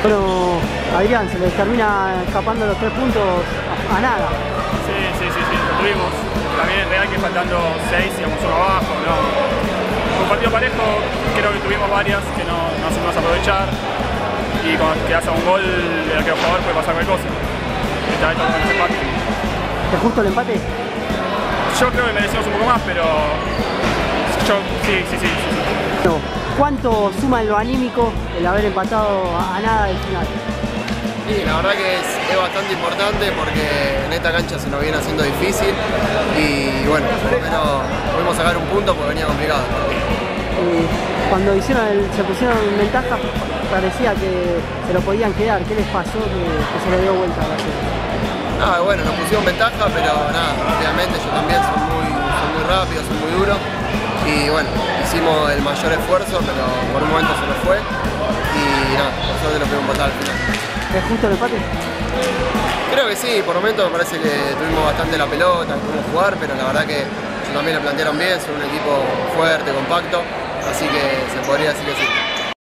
Bueno, Adrián, se les termina escapando los 3 puntos a nada. Sí, lo tuvimos. También es real que faltando 6 íbamos uno abajo, ¿no? Un partido parejo, creo que tuvimos varias que no supimos aprovechar. Y cuando quedas a un gol del arquero jugador puede pasar cualquier cosa. Esta vez tocamos el empate. ¿Es justo el empate? Yo creo que merecimos un poco más, pero sí. No. ¿Cuánto suma en lo anímico el haber empatado a nada del final? Sí, la verdad que es bastante importante porque en esta cancha se nos viene haciendo difícil y bueno, por lo menos pudimos sacar un punto porque venía complicado. Cuando se pusieron en ventaja parecía que se lo podían quedar. ¿Qué les pasó que se le dio vuelta a la serie? Bueno, nos pusimos en ventaja, pero nada, obviamente yo también son muy rápidos, son muy duros y bueno, hicimos el mayor esfuerzo, pero por un momento se nos fue y nada, por suerte lo pudimos empatar al final. ¿Es justo el empate? Creo que sí, por momentos me parece que tuvimos bastante la pelota, pudimos jugar, pero la verdad que también lo plantearon bien, son un equipo fuerte, compacto, así que se podría decir que sí.